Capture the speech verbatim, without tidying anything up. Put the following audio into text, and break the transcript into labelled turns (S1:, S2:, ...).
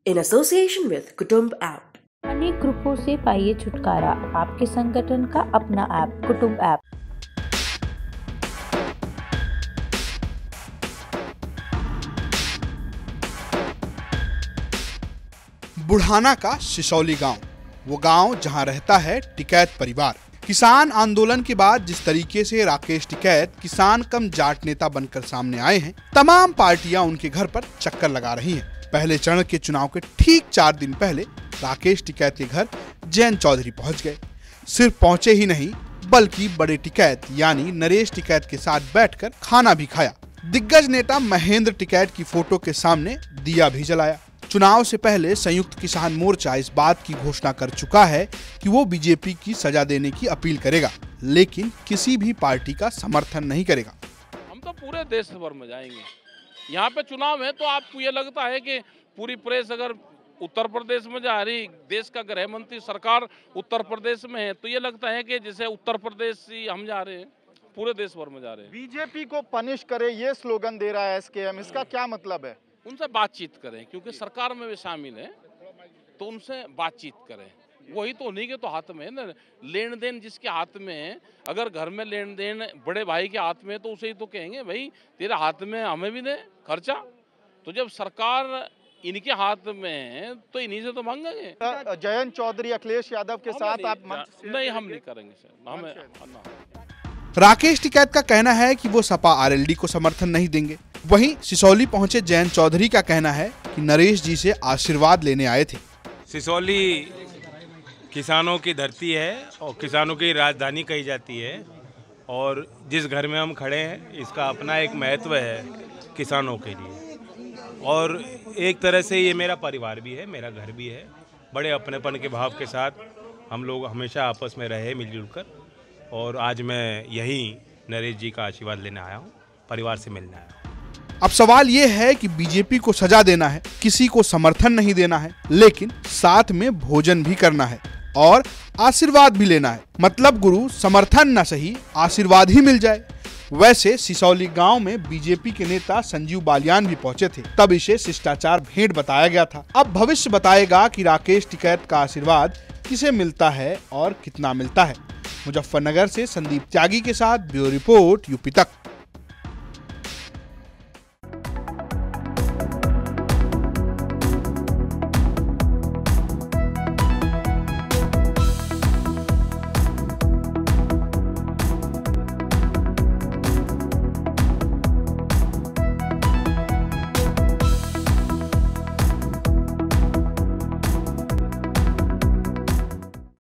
S1: in association with Kutumb app.
S2: अनेक ग्रुपों से पाइए छुटकारा, आपके संगठन का अपना ऐप कुटुंब ऐप।
S3: बुढ़ाना का सिसौली गांव, वो गांव जहां रहता है टिकैत परिवार। किसान आंदोलन के बाद जिस तरीके से राकेश टिकैत किसान कम जाट नेता बनकर सामने आए हैं, तमाम पार्टियां उनके घर पर चक्कर लगा रही हैं। पहले चरण के चुनाव के ठीक चार दिन पहले राकेश टिकैत के घर जयंत चौधरी पहुंच गए। सिर्फ पहुंचे ही नहीं, बल्कि बड़े टिकैत यानी नरेश टिकैत के साथ बैठकर खाना भी खाया। दिग्गज नेता महेंद्र टिकैत की फोटो के सामने दिया भी जलाया। चुनाव से पहले संयुक्त किसान मोर्चा इस बात की घोषणा कर चुका है कि वो बीजेपी की सजा देने की अपील करेगा, लेकिन किसी भी पार्टी का समर्थन नहीं करेगा।
S4: हम तो पूरे देश भर में जाएंगे। यहाँ पे चुनाव है तो आपको ये लगता है कि पूरी प्रेस अगर उत्तर प्रदेश में जा रही, देश का गृह मंत्री सरकार उत्तर प्रदेश में है, तो ये लगता है कि जैसे उत्तर प्रदेश ही हम जा रहे हैं, पूरे देश भर में जा रहे हैं।
S5: बीजेपी को पनिश करे ये स्लोगन दे रहा है एसकेएम, इसका क्या मतलब है?
S4: उनसे बातचीत करें, क्योंकि सरकार में वे शामिल हैं, तो उनसे बातचीत करें। वही तो उन्हीं के तो हाथ में है ना, लेन देन जिसके हाथ में है। अगर घर में लेन देन बड़े भाई के हाथ में है तो उसे ही तो कहेंगे भाई तेरे हाथ में, हमें भी दे खर्चा। तो जब सरकार इनके हाथ में है तो इन्हीं से तो मांगेंगे।
S5: जयंत चौधरी अखिलेश यादव के साथ आप
S4: नहीं, हम नहीं करेंगे सर, हमें।
S3: राकेश टिकैत का कहना है कि वो सपा आरएलडी को समर्थन नहीं देंगे। वहीं सिसौली पहुंचे जयंत चौधरी का कहना है कि नरेश जी से आशीर्वाद लेने आए थे।
S6: सिसौली किसानों की धरती है और किसानों की राजधानी कही जाती है, और जिस घर में हम खड़े हैं इसका अपना एक महत्व है किसानों के लिए, और एक तरह से ये मेरा परिवार भी है, मेरा घर भी है। बड़े अपनेपन के भाव के साथ हम लोग हमेशा आपस में रहे मिलजुल कर, और आज मैं यहीं नरेश जी का आशीर्वाद लेने आया हूँ, परिवार से मिलने आया हूँ।
S3: अब सवाल ये है कि बीजेपी को सजा देना है, किसी को समर्थन नहीं देना है, लेकिन साथ में भोजन भी करना है और आशीर्वाद भी लेना है। मतलब गुरु समर्थन न सही, आशीर्वाद ही मिल जाए। वैसे सिसौली गांव में बीजेपी के नेता संजीव बालियान भी पहुंचे थे, तब इसे शिष्टाचार भेंट बताया गया था। अब भविष्य बताएगा कि राकेश टिकैत का आशीर्वाद किसे मिलता है और कितना मिलता है। मुजफ्फरनगर से संदीप त्यागी के साथ ब्यूरो रिपोर्ट, यूपी तक।